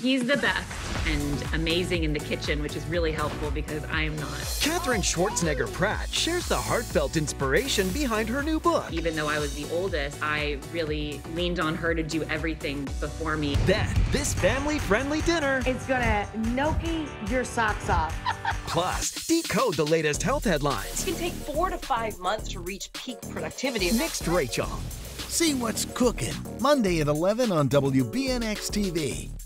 He's the best and amazing in the kitchen, which is really helpful because I am not. Katherine Schwarzenegger Pratt shares the heartfelt inspiration behind her new book. Even though I was the oldest, I really leaned on her to do everything before me. Then, this family-friendly dinner. It's gonna gnocchi your socks off. Plus, decode the latest health headlines. It can take 4 to 5 months to reach peak productivity. Next, Rachael. See what's cooking Monday at 11 on WBNX-TV.